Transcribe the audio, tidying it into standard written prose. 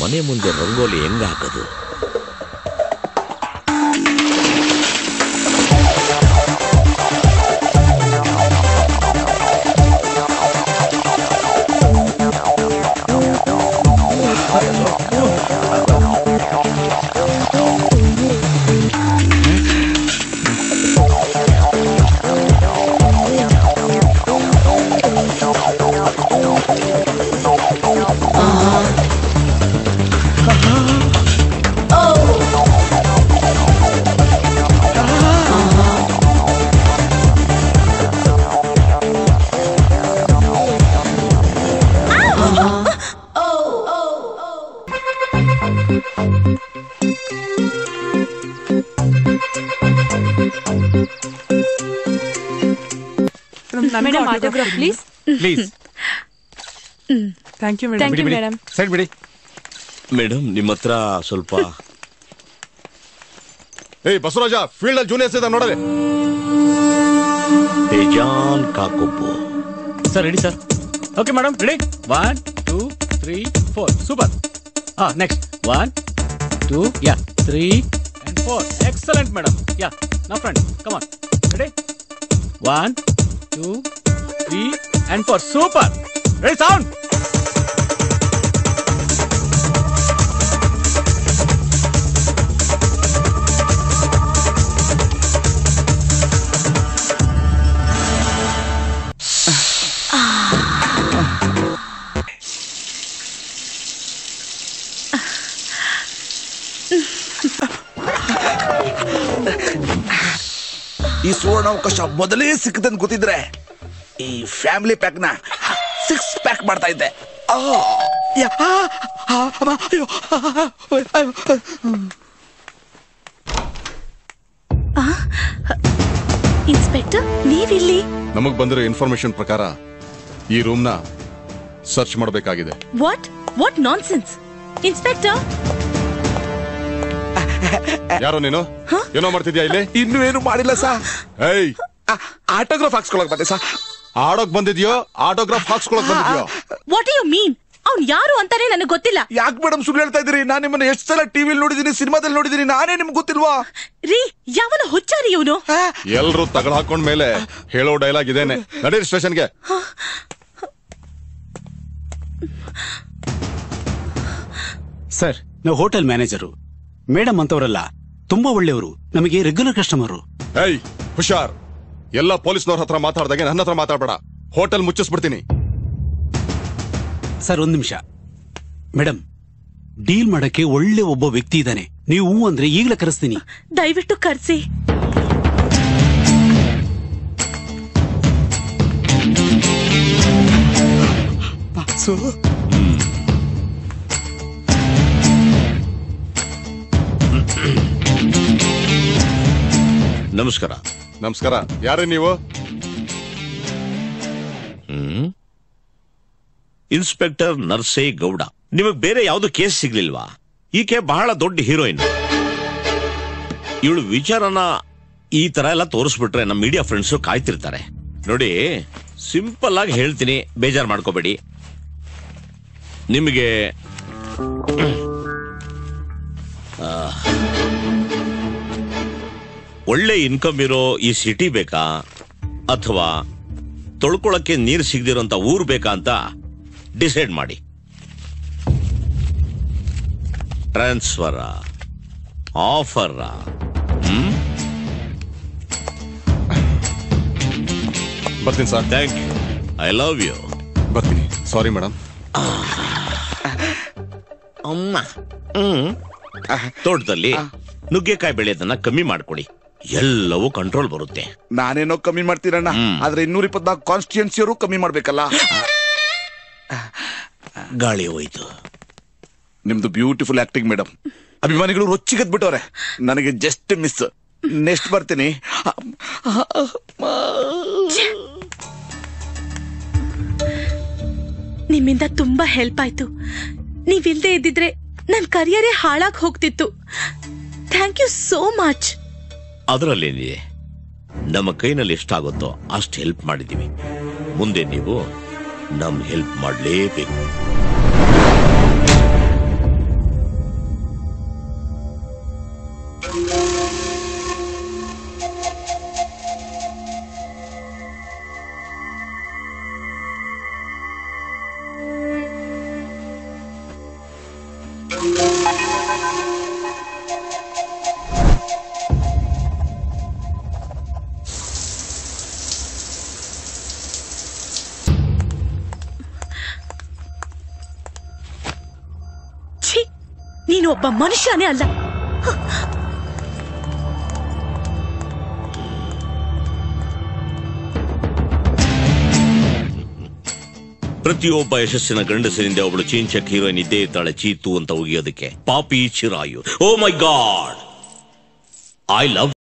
ಮನೆ ಮುಂದೆ ರಂಗೋಲಿ ಹೆಂಗ ಹಾಕೋದು? Madam autograph please. Please. Thank you madam. Madam side ಬಿಡಿ. ಮೇಡಮ್ ನಿಮ್ಮ ಹತ್ರ ಸ್ವಲ್ಪ ಬಸವರಾಜ ಫೀಲ್ಡ್ ಅಲ್ಲಿ ಜೂನಿಯರ್ಸ್ ಇದೆ ನೋಡದೆ. ಬೇಜಾನ್ ಕಾಕೊಬ್ಬು. Sir ready sir. Okay madam ready. 1 2 3 4 super. Next 1 2 3 and 4. Excellent madam. Now friend come on. Ready 1 2 3 and 4 super. Ready sound. ಈ ಸುವರ್ಣಾವಕಾಶ ಮೊದಲೇ ಸಿಕ್ಕದಂತ ಗೊತ್ತಿದ್ರೆ ಈ ಫ್ಯಾಮಿಲಿ ಪ್ಯಾಕ್ ನ 6 ಪ್ಯಾಕ್ ಮಾಡ್ತಾ ಇದ್ದೆ. ಇನ್ಸ್ಪೆಕ್ಟರ್ ನೀವಿಲ್ಲಿ? ನಮಗ್ ಬಂದಿರೋ ಇನ್ಫಾರ್ಮೇಶನ್ ಪ್ರಕಾರ ಈ ರೂಮ್ ನ ಸರ್ಚ್ ಮಾಡಬೇಕಾಗಿದೆ. What nonsense inspector. ಯಾರೋ ನೀನು ಏನೋ ಮಾಡ್ತಿದ್ಯಾ ಇಲ್ಲಿ? ಇನ್ನೂ ಏನು ಮಾಡಿಲ್ಲ ಸಾ. ಏಯ್ ಆಟೋಗ್ರಾಫ್ ಹಾಕ್ಸ್ಕೊಳಕ್ ಬಂದೆ ಸಾ. ಆಡೋಕ್ ಬಂದಿದ್ಯೋ ಆಟೋಗ್ರಾಫ್ ಹಾಕ್ಸ್ಕೊಳಕ್ ಬಂದಿದ್ಯೋ? What you mean? ಅವ್ನು ಯಾರು ಅಂತಾನೆ ನನಗೆ ಗೊತ್ತಿಲ್ಲ. ಯಾಕೆ ಮೇಡಮ್ ಸುಳ್ಳು ಹೇಳ್ತಾ ಇದ್ರಿ? ನಾನು ನಿಮ್ಮನ್ನ ಎಷ್ಟು ಸಲ ಟಿವಿಲಿ ನೋಡಿದೀನಿ, ಸಿನಿಮಾದಲ್ಲಿ ನೋಡಿದೀನಿ, ನಾನೇ ನಿಮ್ಗೆ ಗೊತ್ತಿಲ್ವಾ? ರೀ ಯಾವನ ಹುಚ್ಚಾರಿ ಇವನು? ಎಲ್ರು ತಗಳ ಹಾಕೊಂಡ್ ಮೇಲೆ ಹೇಳೋ ಡೈಲಾಗ್ ಇದೇನೆ. ನಡೀರಿ ಸ್ಟೇಷನ್ಗೆ. ಸರ್ ನಾವು ಹೋಟೆಲ್ ಮ್ಯಾನೇಜರು. ಮೇಡಮ್ ಅಂತವರಲ್ಲ, ತುಂಬಾ ಒಳ್ಳೆಯವರು, ನಮಗೆ ರೆಗ್ಯುಲರ್ ಕಸ್ಟಮರು. ಏಯ್ ಹುಷಾರ್, ಎಲ್ಲ ಪೊಲೀಸ್ನವ್ರ ಹತ್ರ ಮಾತಾಡ್ದಾಗೆ ನನ್ನ ಹತ್ರ ಮಾತಾಡ್ಬೇಡ. ಹೋಟೆಲ್ ಮುಚ್ಚಿಸ್ಬಿಡ್ತೀನಿ. ಸರ್ ಒಂದ್ ನಿಮಿಷ. ಮೇಡಮ್ ಡೀಲ್ ಮಾಡಕ್ಕೆ ಒಳ್ಳೆ ಒಬ್ಬ ವ್ಯಕ್ತಿ ಇದ್ದಾನೆ. ನೀವು ಅಂದ್ರೆ ಈಗಲೇ ಕರೆಸ್ತೀನಿ. ದಯವಿಟ್ಟು ಕರ್ಸಿ. ನಮಸ್ಕಾರ. ನಮಸ್ಕಾರ. ಯಾರೇ ನೀವು? ಇನ್ಸ್ಪೆಕ್ಟರ್ ನರಸೇಗೌಡ. ನಿಮಗ್ ಬೇರೆ ಯಾವ್ದು ಕೇಸ್ ಸಿಗ್ಲಿಲ್ವಾ? ಈಕೆ ಬಹಳ ದೊಡ್ಡ ಹೀರೋಯಿನ್. ಇವಳು ವಿಚಾರನ ಈ ತರ ಎಲ್ಲ ತೋರಿಸ್ಬಿಟ್ರೆ ನಮ್ಮ ಮೀಡಿಯಾ ಫ್ರೆಂಡ್ಸ್ ಕಾಯ್ತಿರ್ತಾರೆ. ನೋಡಿ, ಸಿಂಪಲ್ ಆಗಿ ಹೇಳ್ತೀನಿ, ಬೇಜಾರ್ ಮಾಡ್ಕೋಬೇಡಿ. ನಿಮಗೆ ಒಳ್ಳೆ ಇನ್ಕಮ್ ಇರೋ ಈ ಸಿಟಿ ಬೇಕಾ ಅಥವಾ ತೊಳ್ಕೊಳಕ್ಕೆ ನೀರು ಸಿಗದಿರೋಂತ ಊರು ಬೇಕಾ ಅಂತ ಡಿಸೈಡ್ ಮಾಡಿ. Transfer offer? ಬರ್ತೀನಿ sir. Thank you. I love you. ಬರ್ತೀನಿ. Sorry madam. ಅಮ್ಮ ತೋಟದಲ್ಲಿ ನುಗ್ಗೆಕಾಯಿ ಬೆಳೆಯೋದನ್ನ ಕಮ್ಮಿ ಮಾಡ್ಕೊಡಿ, ಎಲ್ಲವೂ ಕಂಟ್ರೋಲ್ ಬರುತ್ತೆ. ನಾನೇನೋ ಕಮ್ಮಿ ಮಾಡ್ತೀರಣ್ಣ, ಆದ್ರೆ 224 ಕಾನ್ಸ್ಟಿಟ್ಯೂನ್ಸಿಯವರು ಕಮ್ಮಿ ಮಾಡ್ಬೇಕಲ್ಲ. ಗಾಳಿ ಹೋಯ್ತು. ನಿಮ್ದು ಬ್ಯೂಟಿಫುಲ್ ಆಕ್ಟಿಂಗ್ ಮೇಡಮ್. ಅಭಿಮಾನಿಗಳು ರೊಚ್ಚಿಗೆದ್ಬಿಟ್ಟವ್ರೆ. ನನಗೆ ಜಸ್ಟ್ ಮಿಸ್. ನೆಕ್ಸ್ಟ್ ಬರ್ತೀನಿ. ನಿಮ್ಮಿಂದ ತುಂಬಾ ಹೆಲ್ಪ್ ಆಯ್ತು. ನೀವಿಲ್ದೇ ಇದ್ದಿದ್ರೆ ನನ್ ಕರಿಯರೇ ಹಾಳಾಗಿ ಹೋಗ್ತಿತ್ತು. Thank you so much. ಅದರಲ್ಲೇನಿದೆ, ನಮ್ಮ ಕೈನಲ್ಲಿ ಎಷ್ಟಾಗುತ್ತೋ ಅಷ್ಟು ಹೆಲ್ಪ್ ಮಾಡಿದೀವಿ. ಮುಂದೆ ನೀವು ನಮ್ ಹೆಲ್ಪ್ ಮಾಡಲೇಬೇಕು. ನೀನು ಒಬ್ಬ ಮನುಷ್ಯನೇ ಅಲ್ಲ. ಪ್ರತಿಯೊಬ್ಬ ಯಶಸ್ಸಿನ ಗಂಡಸಿನಿಂದ ಒಬ್ಬಳು ಚೀಂಚಕ್ ಹೀರೋಯಿನ್ ಇದ್ದೇ ಇದ್ದಾಳೆ, ಚೀತು ಅಂತ ಉಗಿಯೋದಕ್ಕೆ. ಪಾಪಿ ಚಿರಾಯು. Oh my god, I love